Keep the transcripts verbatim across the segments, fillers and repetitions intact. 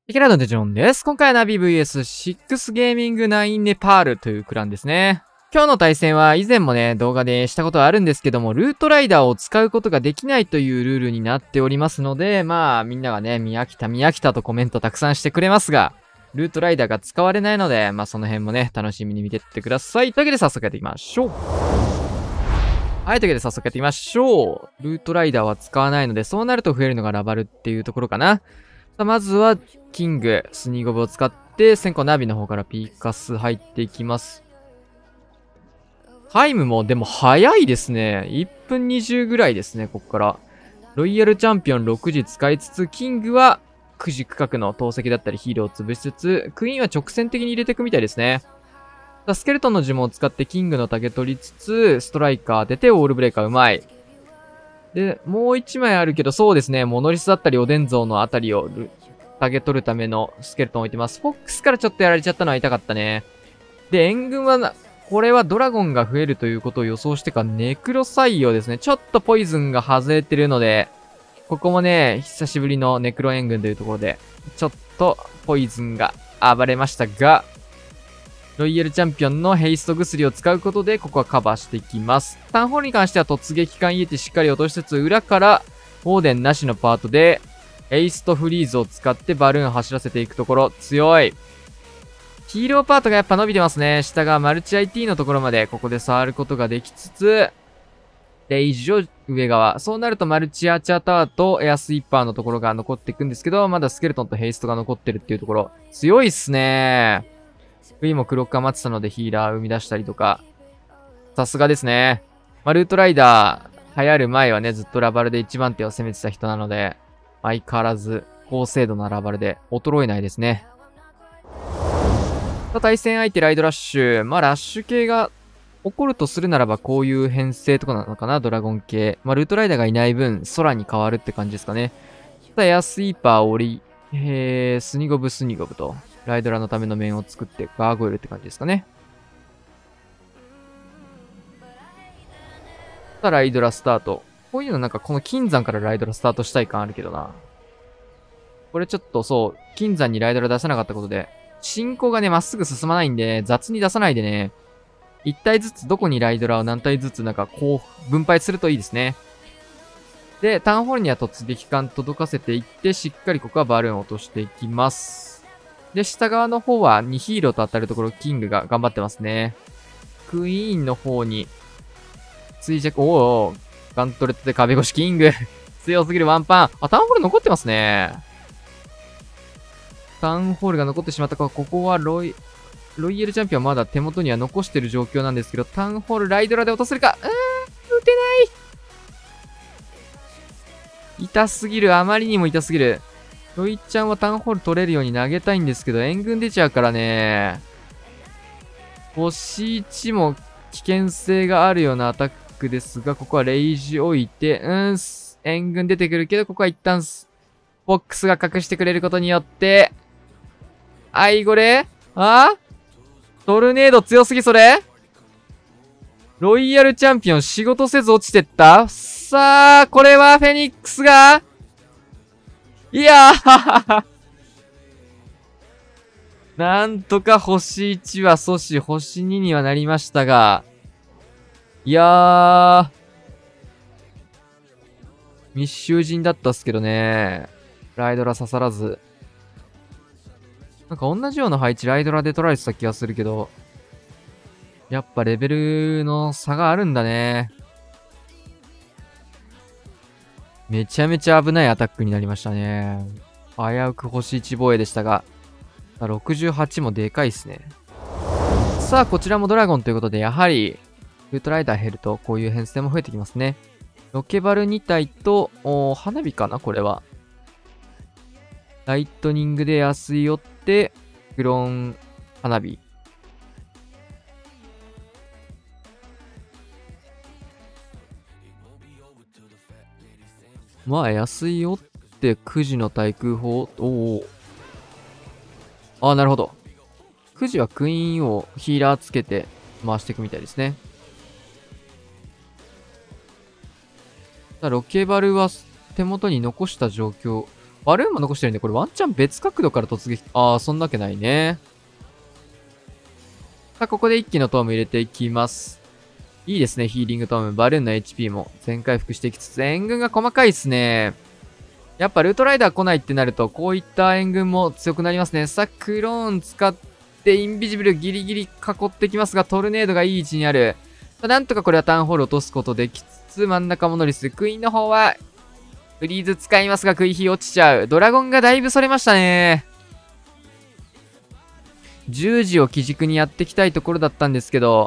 池田のデジョンです。今回はナビ ブイエスシックス ゲーミングナインネパールというクランですね。今日の対戦は以前もね、動画でしたことはあるんですけども、ルートライダーを使うことができないというルールになっておりますので、まあみんながね、見飽きた見飽きたとコメントたくさんしてくれますが、ルートライダーが使われないので、まあその辺もね、楽しみに見てってください。というわけで早速やっていきましょう。はい、というわけで早速やっていきましょう。ルートライダーは使わないので、そうなると増えるのがラバルっていうところかな。さあまずは、キング、スニーゴブを使って、先行ナビの方からピーカス入っていきます。タイムもでも早いですね。いっぷんにじゅうぐらいですね、ここから。ロイヤルチャンピオンろくじ使いつつ、キングはくじ区画の投石だったりヒーローを潰しつつ、クイーンは直線的に入れていくみたいですね。スケルトンの呪文を使ってキングのタゲ取りつつ、ストライカー当ててオールブレーカーうまい。で、もういちまいあるけど、そうですね、モノリスだったりおでん像のあたりをタゲ取るためのスケルトンを置いてます。フォックスからちょっとやられちゃったのは痛かったね。で、援軍はな、これはドラゴンが増えるということを予想してか、ネクロ採用ですね。ちょっとポイズンが外れてるので、ここもね、久しぶりのネクロ援軍というところで、ちょっとポイズンが暴れましたが、ロイヤルチャンピオンのヘイスト薬を使うことで、ここはカバーしていきます。タウンホールに関しては突撃艦イエティしっかり落としつつ、裏からオーデンなしのパートで、ヘイストフリーズを使ってバルーン走らせていくところ、強い。ヒーローパートがやっぱ伸びてますね。下がマルチ アイティー のところまでここで触ることができつつ、レイジを上側。そうなるとマルチアーチャータワーとエアスイッパーのところが残っていくんですけど、まだスケルトンとヘイストが残ってるっていうところ。強いっすね。V もクロッカー待ってたのでヒーラー生み出したりとか。さすがですね。まあ、ルートライダー流行る前はね、ずっとラバルでいちばん手を攻めてた人なので、相変わらず高精度なラバルで衰えないですね。対戦相手ライドラッシュ。まあ、ラッシュ系が起こるとするならばこういう編成とかなのかな、ドラゴン系。まあ、ルートライダーがいない分、空に変わるって感じですかね。ただエアスイーパー、オリ、えー、スニゴブ、スニゴブと、ライドラのための面を作ってガーゴイルって感じですかね。さあ、ライドラスタート。こういうのなんかこの金山からライドラスタートしたい感あるけどな。これちょっとそう、金山にライドラ出せなかったことで、進行がね、まっすぐ進まないんで、雑に出さないでね、一体ずつどこにライドラを何体ずつなんかこう、分配するといいですね。で、タウンホールには突撃艦届かせていって、しっかりここはバルーンを落としていきます。で、下側の方はにヒーローと当たるところ、キングが頑張ってますね。クイーンの方に、追弱、おー、ガントレットで壁越しキング。強すぎるワンパン。あ、タウンホール残ってますね。タウンホールが残ってしまったか、ここはロイ、ロイヤルチャンピオンはまだ手元には残してる状況なんですけど、タウンホールライドラで落とせるかうーん、打てない。痛すぎる。あまりにも痛すぎる。ロイちゃんはタウンホール取れるように投げたいんですけど、援軍出ちゃうからね。星いちも危険性があるようなアタックですが、ここはレイジ置いて、うーん、援軍出てくるけど、ここは一旦、フォックスが隠してくれることによって、アイゴレあトルネード強すぎそれロイヤルチャンピオン仕事せず落ちてったさあ、これはフェニックスがいやーなんとか星いちは阻止、星ににはなりましたが、いやー、密集人だったっすけどね。ライドラ刺さらず。なんか同じような配置ライドラで取られてた気がするけど、やっぱレベルの差があるんだね。めちゃめちゃ危ないアタックになりましたね。危うく星いち防衛でしたが、ろくじゅうはちもでかいっすね。さあ、こちらもドラゴンということで、やはり、ルートライダー減るとこういう編成も増えてきますね。ロケバルに体と、お花火かなこれは。ライトニングで安い寄って、クローン花火。まあ、安い寄ってくじの対空砲。おお。ああ、なるほど。くじはクイーンをヒーラーつけて回していくみたいですね。ロケバルは手元に残した状況。 バルーンも残してるんで、これワンチャン別角度から突撃。ああ、そんなわけないね。さあ、ここで一気のトーム入れていきます。いいですね、ヒーリングトーム。バルーンの エイチピー も全回復していきつつ、援軍が細かいですね。やっぱルートライダー来ないってなると、こういった援軍も強くなりますね。さあ、クローン使って、インビジブルギリギリ囲ってきますが、トルネードがいい位置にある。なんとかこれはタウンホール落とすことできつつ、真ん中もノリス。クイーンの方は、フリーズ使いますが、クイヒ落ちちゃう。ドラゴンがだいぶそれましたね。じゅうじを基軸にやっていきたいところだったんですけど、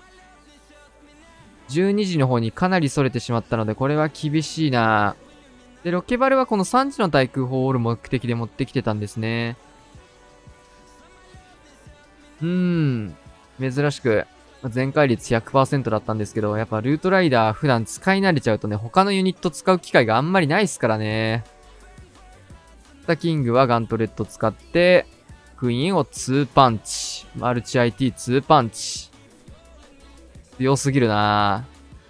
じゅうにじの方にかなりそれてしまったので、これは厳しいな。で、ロケバルはこのさんじの対空砲を折る目的で持ってきてたんですね。うーん。珍しく、全開率 ひゃくパーセント だったんですけど、やっぱルートライダー普段使い慣れちゃうとね、他のユニット使う機会があんまりないですからね。キングはガントレット使って、クイーンをにパンチ。マルチ アイティーに パンチ。強すぎるな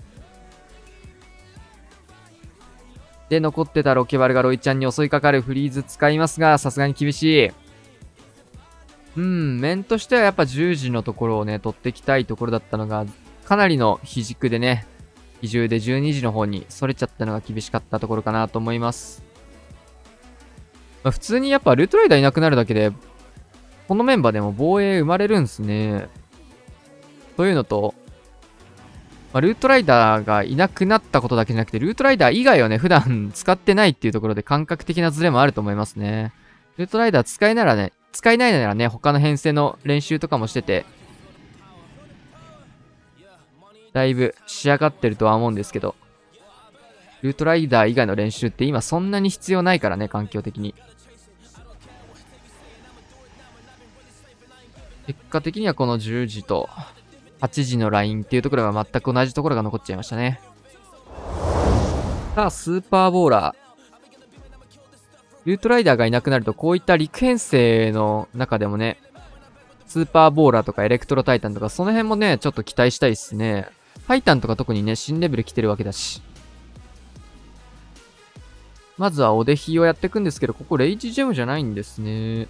ぁ。で、残ってたロケバルがロイちゃんに襲いかかる。フリーズ使いますが、さすがに厳しい。うん、面としてはやっぱじゅうじのところをね、取っていきたいところだったのが、かなりの非軸でね、比重でじゅうにじの方にそれちゃったのが厳しかったところかなと思います。まあ、普通にやっぱルートライダーいなくなるだけで、このメンバーでも防衛生まれるんすね。というのと、まあ、ルートライダーがいなくなったことだけじゃなくて、ルートライダー以外をね、普段使ってないっていうところで感覚的なズレもあると思いますね。ルートライダー使いならね、使えないならね、他の編成の練習とかもしてて、だいぶ仕上がってるとは思うんですけど、ルートライダー以外の練習って今そんなに必要ないからね、環境的に。結果的にはこのじゅうじとはちじのラインっていうところが全く同じところが残っちゃいましたね。さあ、スーパーボーラー。ルートライダーがいなくなると、こういった陸編成の中でもね、スーパーボーラーとかエレクトロタイタンとか、その辺もね、ちょっと期待したいっすね。タイタンとか特にね、新レベル来てるわけだし。まずはおでひをやっていくんですけど、ここレイジジェムじゃないんですね。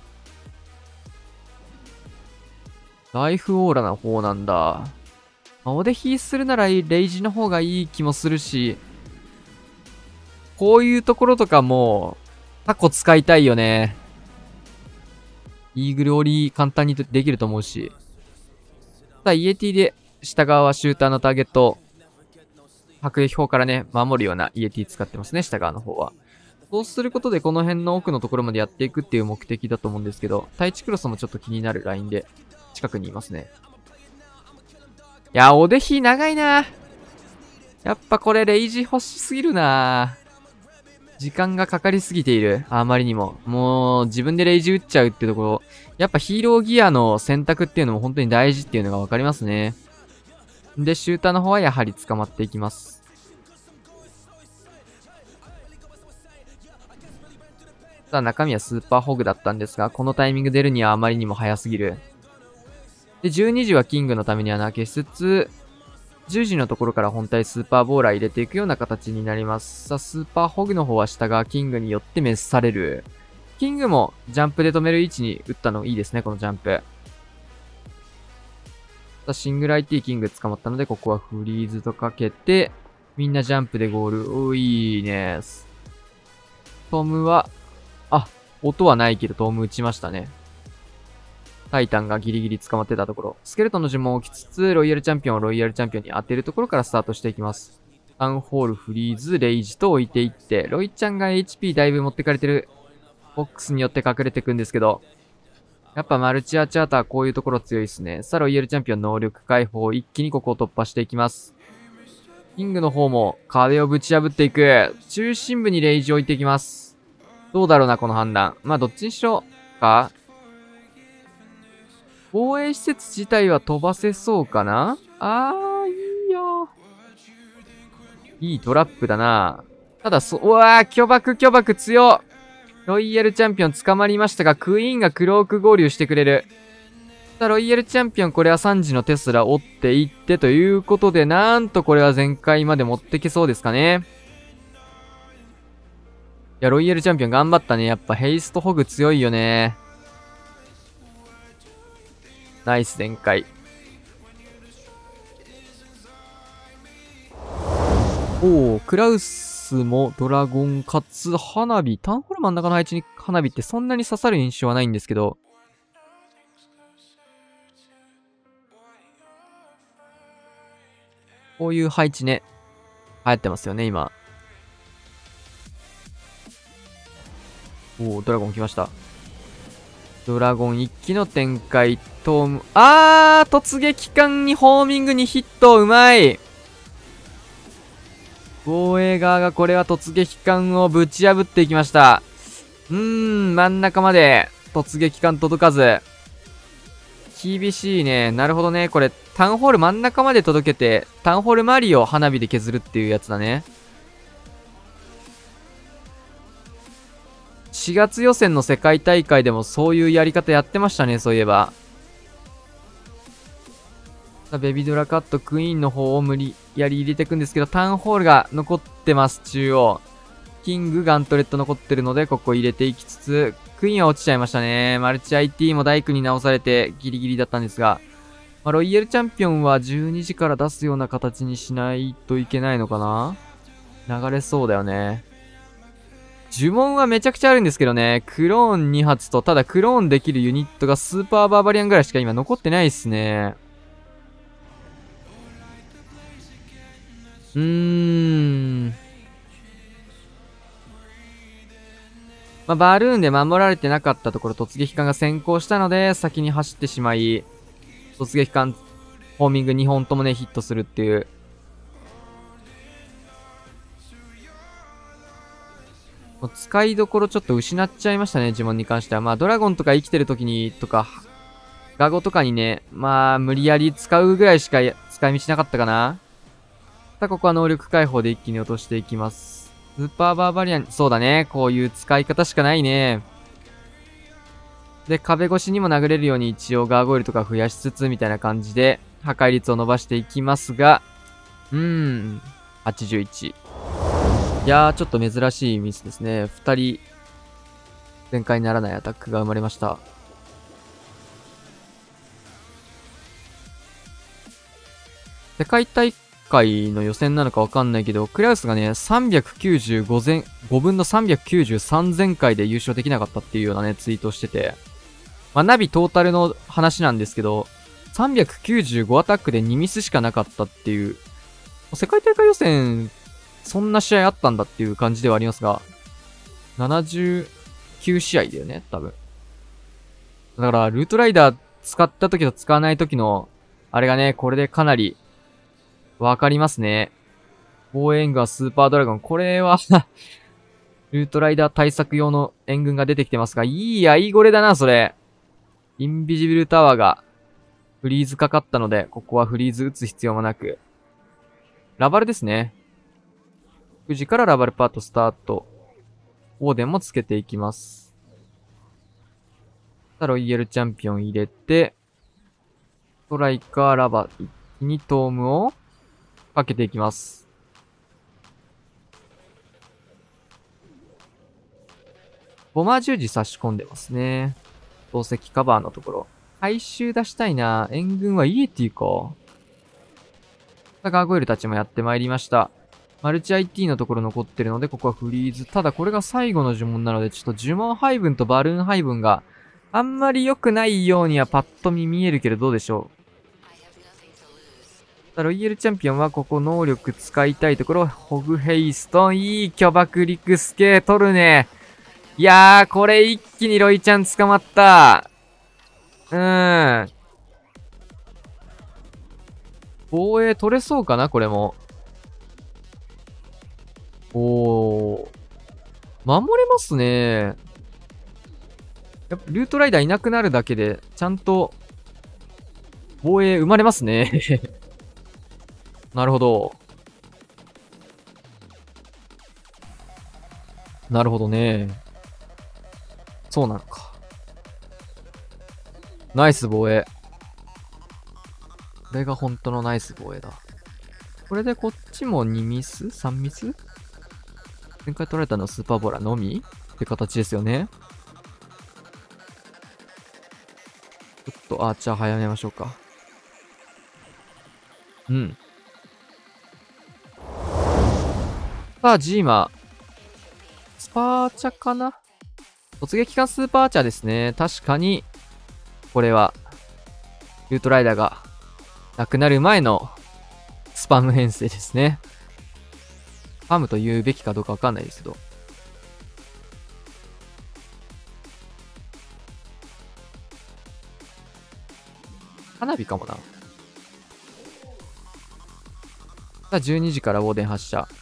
ライフオーラな方なんだ。まあ、おでひするならレイジの方がいい気もするし、こういうところとかも、タコ使いたいよね。イーグル折り簡単にできると思うし。さあ、イエティで下側はシューターのターゲット。迫撃砲からね、守るようなイエティ使ってますね、下側の方は。そうすることでこの辺の奥のところまでやっていくっていう目的だと思うんですけど、対地クロスもちょっと気になるラインで近くにいますね。いや、おでひ長いな。やっぱこれレイジ欲しすぎるな。時間がかかりすぎている。あまりにも。もう、自分でレイジ打っちゃうっていうところ。やっぱヒーローギアの選択っていうのも本当に大事っていうのがわかりますね。で、シューターの方はやはり捕まっていきます。さあ、中身はスーパーホグだったんですが、このタイミング出るにはあまりにも早すぎる。で、じゅうにじはキングのために穴開けしつつ、じゅうじのところから本体スーパーボーラー入れていくような形になります。さあ、スーパーホグの方は下がキングによって滅される。キングもジャンプで止める位置に打ったのいいですね、このジャンプ。さあ、シングル アイティー キング捕まったので、ここはフリーズとかけて、みんなジャンプでゴール。おいいね。トムは、あ、音はないけどトム打ちましたね。タイタンがギリギリ捕まってたところ。スケルトンの呪文を置きつつ、ロイヤルチャンピオンをロイヤルチャンピオンに当てるところからスタートしていきます。タウンホール、フリーズ、レイジと置いていって、ロイちゃんが エイチピー だいぶ持ってかれてる。ボックスによって隠れてくんですけど、やっぱマルチアチャーターこういうところ強いですね。さあ、ロイヤルチャンピオン能力解放、一気にここを突破していきます。キングの方も壁をぶち破っていく。中心部にレイジを置いていきます。どうだろうな、この判断。まあ、どっちにしろか。防衛施設自体は飛ばせそうかな。あー、いいよ。いいトラップだな。ただ、そ、うわー、巨爆巨爆強っ。ロイヤルチャンピオン捕まりましたが、クイーンがクローク合流してくれる。さあ、ロイヤルチャンピオン、これはさんじのテスラ折っていってということで、なんとこれは全開まで持ってけそうですかね。 や、ロイヤルチャンピオン頑張ったね。やっぱヘイストホグ強いよね。ナイス全開。おお、クラウスもドラゴンかつ花火。タウンホール真ん中の配置に花火ってそんなに刺さる印象はないんですけど。こういう配置ね。流行ってますよね、今。おお、ドラゴン来ました。ドラゴン一気の展開。トーム。あー突撃艦にホーミングにヒット。うまい。防衛側がこれは突撃艦をぶち破っていきました。うーん、真ん中まで突撃艦届かず。厳しいね。なるほどね。これ、タウンホール真ん中まで届けて、タウンホール周りを花火で削るっていうやつだね。しがつ予選の世界大会でもそういうやり方やってましたね、そういえば。ベビドラカットクイーンの方を無理やり入れていくんですけど、タウンホールが残ってます、中央。キング、ガントレット残ってるので、ここ入れていきつつ、クイーンは落ちちゃいましたね。マルチ アイティー も大工に直されてギリギリだったんですが、まあ、ロイヤルチャンピオンはじゅうにじから出すような形にしないといけないのかな。流れそうだよね。呪文はめちゃくちゃあるんですけどね。クローンに発と、ただクローンできるユニットがスーパーバーバリアンぐらいしか今残ってないっすね。うーん。まあ、バルーンで守られてなかったところ突撃艦が先行したので、先に走ってしまい、突撃艦、ホーミングにほんともね、ヒットするっていう。もう使いどころちょっと失っちゃいましたね、呪文に関しては。まあ、ドラゴンとか生きてる時に、とか、ガゴとかにね、まあ、無理やり使うぐらいしか使い道なかったかな。さあ、ここは能力解放で一気に落としていきます。スーパーバーバリアン、そうだね。こういう使い方しかないね。で、壁越しにも殴れるように一応ガーゴイルとか増やしつつ、みたいな感じで、破壊率を伸ばしていきますが、うーん、はちじゅういち。いやー、ちょっと珍しいミスですね。二人、全開にならないアタックが生まれました。世界大会の予選なのかわかんないけど、クラウスがね、さんびゃくきゅうじゅうご前、ごぶんのさんびゃくきゅうじゅうさん前回で優勝できなかったっていうようなね、ツイートをしてて。まあ、ナビトータルの話なんですけど、さんびゃくきゅうじゅうごアタックでにミスしかなかったっていう、世界大会予選、そんな試合あったんだっていう感じではありますが、ななじゅうきゅう試合だよね、多分。だから、ルートライダー使った時と使わない時の、あれがね、これでかなり、わかりますね。防衛援軍はスーパードラゴン。これはルートライダー対策用の援軍が出てきてますが、いいや、いいゴレだな、それ。インビジブルタワーが、フリーズかかったので、ここはフリーズ打つ必要もなく。ラバルですね。くじからラバルパートスタート。オーデンもつけていきます。ロイヤルチャンピオン入れて、ストライカーラバー、一気にトームをかけていきます。ボマー十字差し込んでますね。投石カバーのところ。回収出したいな。援軍はイエティか。ガーゴイルたちもやってまいりました。マルチ アイティー のところ残ってるので、ここはフリーズ。ただこれが最後の呪文なので、ちょっと呪文配分とバルーン配分があんまり良くないようにはパッと見見えるけどどうでしょう。ロイヤルチャンピオンはここ能力使いたいところ、ホグヘイストン、いい巨爆陸スケ取るね。いやー、これ一気にロイちゃん捕まった。うーん。防衛取れそうかなこれも。おー。守れますね。やっぱルートライダーいなくなるだけで、ちゃんと、防衛生まれますね。なるほど。なるほどね。そうなのか。ナイス防衛。これが本当のナイス防衛だ。これでこっちもにミス ?さん ミス前回取られたのはスーパーボーラーのみって形ですよね。ちょっとアーチャー早めましょうか。うん。さあ、ジーマ。スパーチャかな？突撃艦スーパーアーチャーですね。確かに、これは、ルートライダーがなくなる前のスパム編成ですね。スパムと言うべきかどうかわかんないですけど。花火かもな。さあ、じゅうにじからウォーデン発射。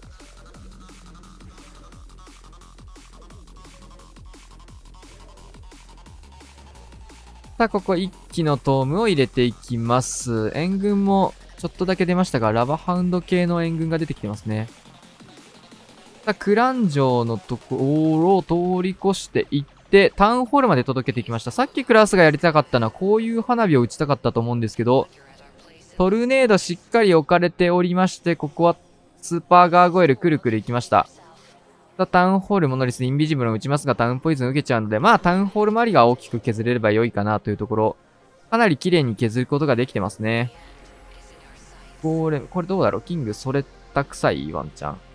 さあ、ここ一機のトームを入れていきます。援軍もちょっとだけ出ましたが、ラバハウンド系の援軍が出てきてますね。さあ、クラン城のところを通り越していって、タウンホールまで届けてきました。さっきクラスがやりたかったのは、こういう花火を打ちたかったと思うんですけど、トルネードしっかり置かれておりまして、ここはスーパーガーゴイルくるくるいきました。タウンホールモノリスインビジブルを打ちますが、タウンポイズン受けちゃうので、まあタウンホール周りが大きく削れれば良いかなというところ。かなり綺麗に削ることができてますね。これ、これどうだろう？キングそれたくさいワンチャン。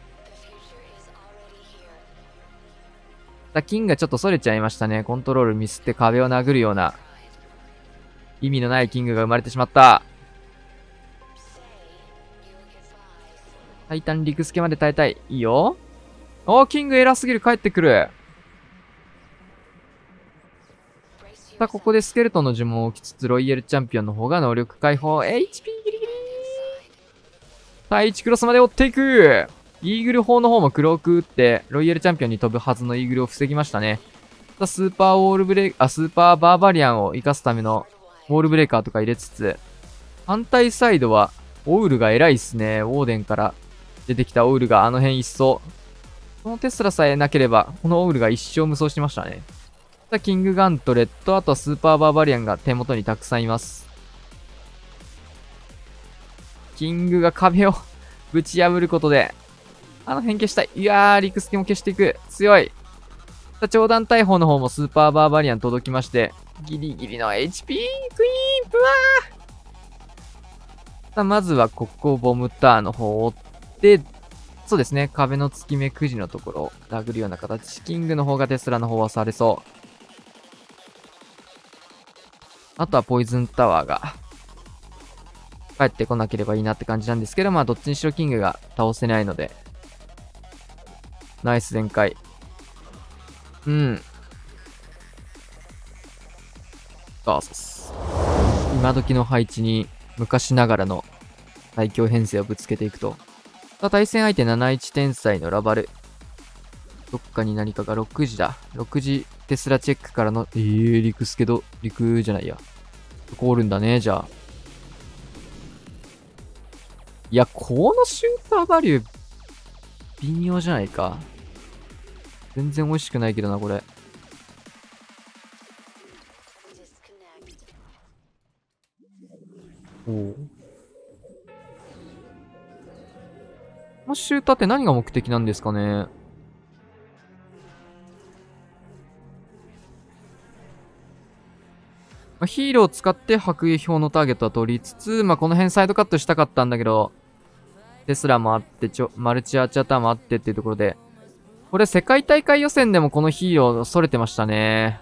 キングがちょっと逸れちゃいましたね。コントロールミスって壁を殴るような意味のないキングが生まれてしまった。タイタン陸助まで耐えたい。いいよ。おー、キング偉すぎる。帰ってくる。さあ、ここでスケルトンの呪文を置きつつ、ロイヤルチャンピオンの方が能力解放。エイチピー ギリギリ。さあ、いちクロスまで追っていく。イーグル砲の方も黒く打って、ロイヤルチャンピオンに飛ぶはずのイーグルを防ぎましたね。さあ、スーパーウォールブレイ、あ、スーパーバーバリアンを活かすためのウォールブレーカーとか入れつつ、反対サイドは、オウルが偉いっすね。ウォーデンから出てきたオウルがあの辺一掃。このテスラさえなければ、このオウルが一生無双しましたね。さあ、キングガントレット、あとはスーパーバーバリアンが手元にたくさんいます。キングが壁をぶち破ることで、あの辺消したい。いやー、リクスケも消していく。強い。さあ、長弾大砲の方もスーパーバーバリアン届きまして、ギリギリの エイチピー、クイーンプはーさあ、まずはここボムターの方を追って、そうですね。壁の月目くじのところを殴るような形。キングの方がテスラの方はされそう。あとはポイズンタワーが帰ってこなければいいなって感じなんですけど、まあどっちにしろキングが倒せないので。ナイス全開。うん。バーサス。今時の配置に昔ながらの最強編成をぶつけていくと。対戦相手なないち天才のラバル。どっかに何かがろくじだ。ろくじテスラチェックからの、えー、陸スケど、陸じゃないや。そこおるんだね、じゃあ。いや、このシューターバリュー、微妙じゃないか。全然美味しくないけどな、これ。おお。このシューターって何が目的なんですかね。まあ、ヒーローを使って迫撃砲のターゲットは取りつつ、まあ、この辺サイドカットしたかったんだけど、テスラもあって、ちょ、マルチアーチャーターもあってっていうところで、これ世界大会予選でもこのヒーロー逸れてましたね。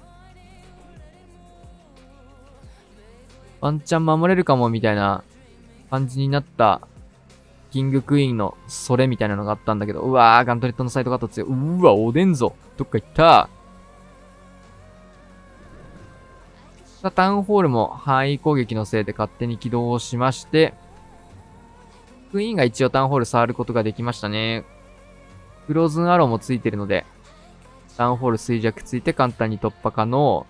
ワンチャン守れるかもみたいな感じになったキングクイーンのそれみたいなのがあったんだけど、うわー、ガントレットのサイドカット強い。うわ、おでんぞ。どっか行った。さあ、タウンホールも範囲攻撃のせいで勝手に起動しまして、クイーンが一応タウンホール触ることができましたね。フローズンアローもついてるので、タウンホール衰弱ついて簡単に突破可能。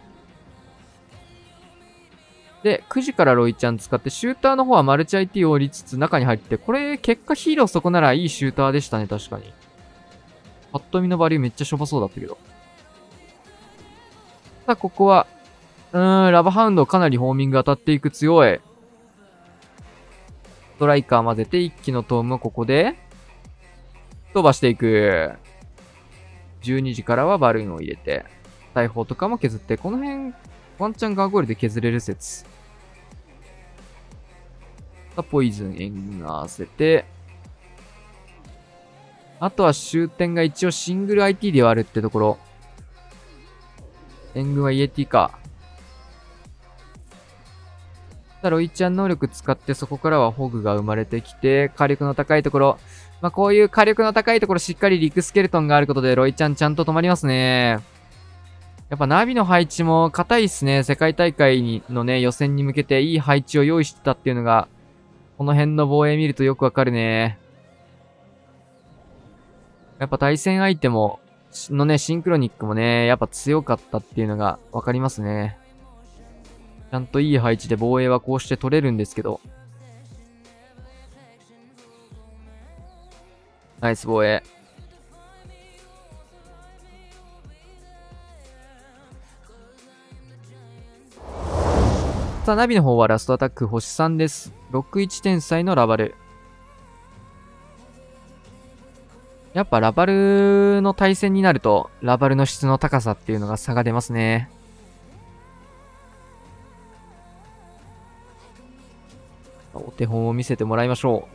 で、くじからロイちゃん使って、シューターの方はマルチ アイティー を折りつつ中に入って、これ結果ヒーローそこならいいシューターでしたね、確かに。パッと見のバリューめっちゃしょぼそうだったけど。さあ、ここは、うーん、ラバハウンドかなりホーミング当たっていく強い。ストライカー混ぜて一気のトームをここで、 飛ばしていく。じゅうにじからはバルーンを入れて、大砲とかも削って、この辺、ワンチャンガーゴールで削れる説。ポイズン援軍合わせて、あとは終点が一応シングル アイティー ではあるってところ。援軍はイエティか。ロイちゃん能力使ってそこからはホグが生まれてきて、火力の高いところ。まあ、こういう火力の高いところしっかりリクスケルトンがあることでロイちゃんちゃんと止まりますね。やっぱナビの配置も硬いっすね。世界大会にのね、予選に向けていい配置を用意してたっていうのが、この辺の防衛見るとよくわかるね。やっぱ対戦相手も、のね、シンクロニックもね、やっぱ強かったっていうのがわかりますね。ちゃんといい配置で防衛はこうして取れるんですけど。ナイス防衛。さあ、ナビの方はラストアタック星さんです。ろくいち天才のラバル。やっぱラバルの対戦になると、ラバルの質の高さっていうのが差が出ますね。お手本を見せてもらいましょ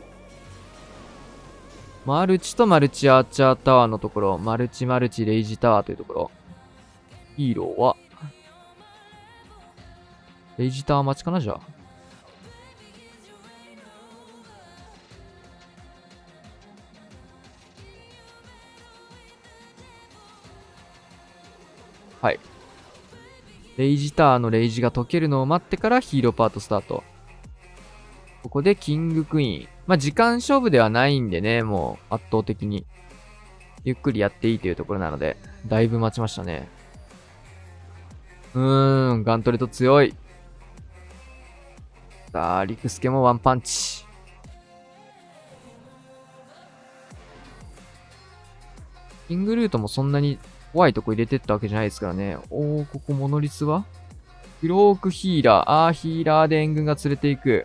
う。マルチとマルチアーチャータワーのところ、マルチマルチレイジタワーというところ。ヒーローは、レイジタワー待ちかなじゃあ。はい。レイジタワーのレイジが解けるのを待ってからヒーローパートスタート。ここでキングクイーン。まあ、時間勝負ではないんでね、もう圧倒的に。ゆっくりやっていいというところなので、だいぶ待ちましたね。うーん、ガントレット強い。さあ、リクスケもワンパンチ。キングルートもそんなに怖いとこ入れてったわけじゃないですからね。おー、ここモノリスはクロークヒーラー。あー、ヒーラーで援軍が連れていく。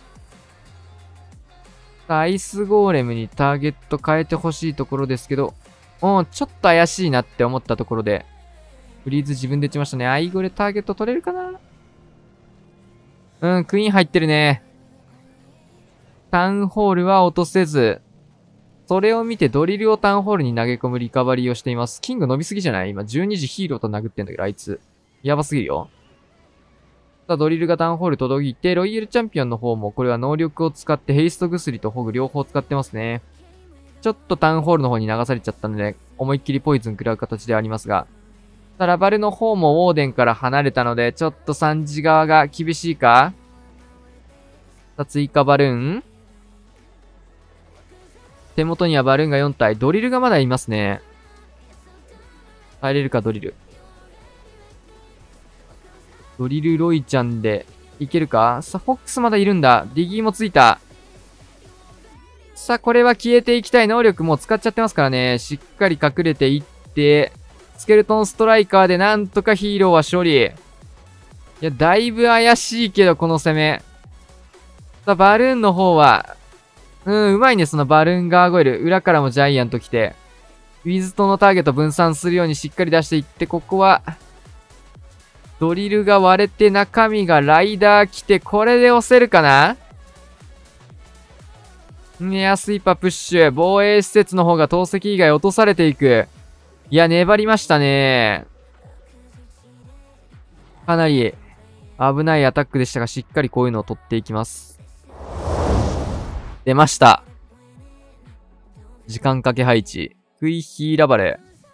アイスゴーレムにターゲット変えてほしいところですけど、うん、ちょっと怪しいなって思ったところで、フリーズ自分で打ちましたね。アイゴレターゲット取れるかな？うん、クイーン入ってるね。タウンホールは落とせず、それを見てドリルをタウンホールに投げ込むリカバリーをしています。キング伸びすぎじゃない？今じゅうにじヒーローと殴ってんだけど、あいつ。やばすぎるよ。さあ、ドリルがタウンホール届いて、ロイヤルチャンピオンの方もこれは能力を使ってヘイスト薬とホグ両方使ってますね。ちょっとタウンホールの方に流されちゃったので、思いっきりポイズン食らう形でありますが。さあ、ラバルの方もウォーデンから離れたので、ちょっとサンジ側が厳しいか？さあ、追加バルーン。手元にはバルーンがよん体。ドリルがまだいますね。入れるか、ドリル。ドリルロイちゃんでいけるか？さあ、フォックスまだいるんだ。ディギーもついた。さあ、これは消えていきたい能力もう使っちゃってますからね。しっかり隠れていって、スケルトンストライカーでなんとかヒーローは勝利。いや、だいぶ怪しいけど、この攻め。さあ、バルーンの方は、うん、うまいね、そのバルーンガーゴイル。裏からもジャイアント来て、ウィズとのターゲット分散するようにしっかり出していって、ここは、ドリルが割れて中身がライダー来て、これで押せるかな？エアスイーパープッシュ。防衛施設の方が投石以外落とされていく。いや、粘りましたね。かなり危ないアタックでしたが、しっかりこういうのを取っていきます。出ました。時間かけ配置。クイヒーラバレ。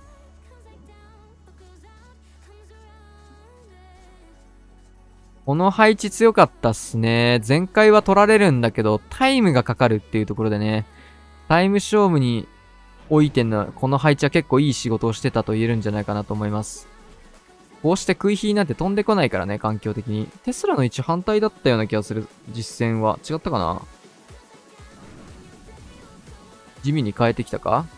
この配置強かったっすね。前回は取られるんだけど、タイムがかかるっていうところでね。タイム勝負においての、この配置は結構いい仕事をしてたと言えるんじゃないかなと思います。こうしてクイヒーなんて飛んでこないからね、環境的に。テスラの位置反対だったような気がする。実戦は。違ったかな？地味に変えてきたか？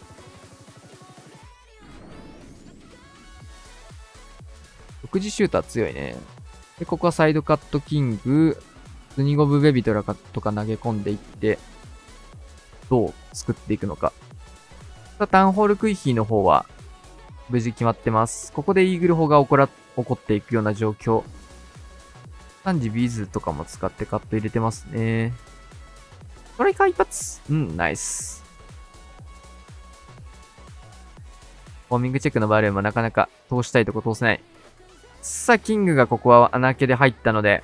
独自シューター強いね。で、ここはサイドカットキング、スニゴブベビトラとか投げ込んでいって、どう作っていくのか。 さあ、タウンホールクイヒーの方は、無事決まってます。ここでイーグル砲が起こら、起こっていくような状況。さんじビーズとかも使ってカット入れてますね。ストライカー一発。うん、ナイス。ホーミングチェックのバルーンもなかなか通したいとこ通せない。さあ、キングがここは穴開けで入ったので、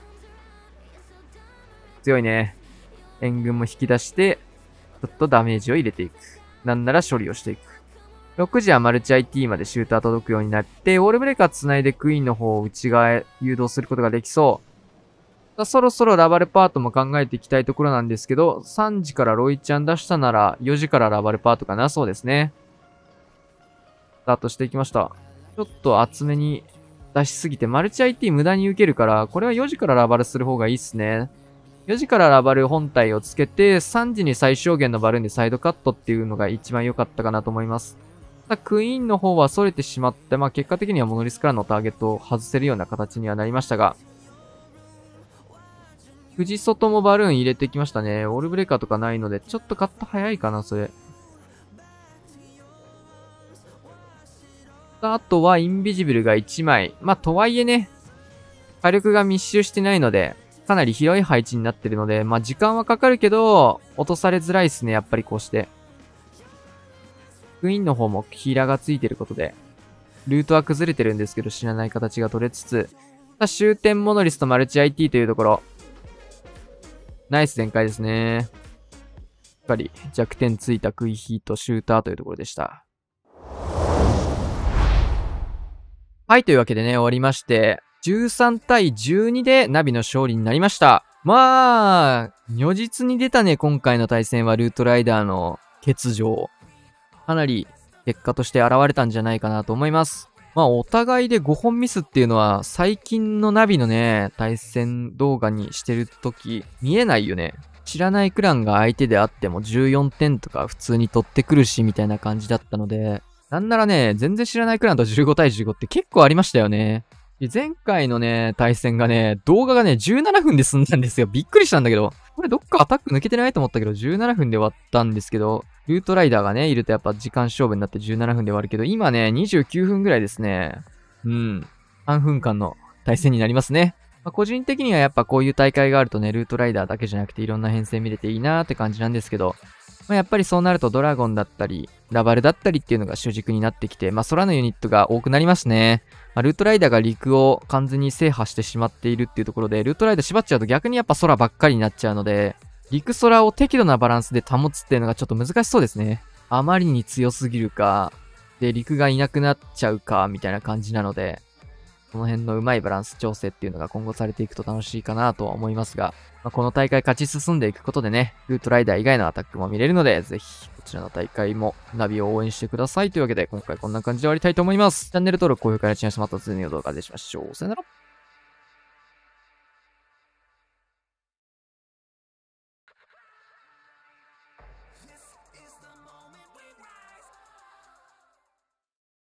強いね。援軍も引き出して、ちょっとダメージを入れていく。なんなら処理をしていく。ろくじはマルチ アイティー までシューター届くようになって、ウォールブレーカー繋いでクイーンの方を内側へ誘導することができそう。さあ、そろそろラバルパートも考えていきたいところなんですけど、さんじからロイちゃん出したならよじからラバルパートかな。そうですね。スタートしていきました。ちょっと厚めに出しすぎて、マルチ アイティー 無駄に受けるから、これはよじからラバルする方がいいっすね。よじからラバル本体をつけて、さんじに最小限のバルーンでサイドカットっていうのが一番良かったかなと思います。さあ、クイーンの方は逸れてしまって、まあ結果的にはモノリスからのターゲットを外せるような形にはなりましたが、藤外もバルーン入れてきましたね。オールブレーカーとかないので、ちょっとカット早いかな、それ。あとはインビジブルがいちまい。まあとはいえね、火力が密集してないので、かなり広い配置になってるので、まあ時間はかかるけど、落とされづらいですね、やっぱりこうして。クイーンの方もヒーラーがついてることで、ルートは崩れてるんですけど、死なない形が取れつつ、さあ終点モノリスとマルチ アイティー というところ。ナイス展開ですね。しっかり弱点ついたクイヒーとシューターというところでした。はい、というわけでね、終わりまして、じゅうさんたいじゅうにでナビの勝利になりました。まあ、如実に出たね、今回の対戦はルートライダーの欠場。かなり結果として現れたんじゃないかなと思います。まあ、お互いでごほんミスっていうのは、最近のナビのね、対戦動画にしてるとき、見えないよね。知らないクランが相手であってもじゅうよんてんとか普通に取ってくるし、みたいな感じだったので、なんならね、全然知らないクランとじゅうごたいじゅうごって結構ありましたよね。前回のね、対戦がね、動画がね、じゅうななふんで済んだんですよ。びっくりしたんだけど。これどっかアタック抜けてないと思ったけど、じゅうななふんで終わったんですけど、ルートライダーがね、いるとやっぱ時間勝負になってじゅうななふんで終わるけど、今ね、にじゅうきゅうふんぐらいですね。うん。さんふんかんの対戦になりますね。まあ、個人的にはやっぱこういう大会があるとね、ルートライダーだけじゃなくていろんな編成見れていいなーって感じなんですけど、まあ、やっぱりそうなるとドラゴンだったり、ラバルだったりっていうのが主軸になってきて、まあ空のユニットが多くなりますね。まあ、ルートライダーが陸を完全に制覇してしまっているっていうところで、ルートライダー縛っちゃうと逆にやっぱ空ばっかりになっちゃうので、陸空を適度なバランスで保つっていうのがちょっと難しそうですね。あまりに強すぎるか、で、陸がいなくなっちゃうか、みたいな感じなので、その辺のうまいバランス調整っていうのが今後されていくと楽しいかなとは思いますが、まあ、この大会勝ち進んでいくことでね、ルートライダー以外のアタックも見れるので、ぜひこちらの大会もナビを応援してくださいというわけで、今回こんな感じで終わりたいと思います。チャンネル登録、高評価、チャンネルまた次の動画でしましょう。さよなら。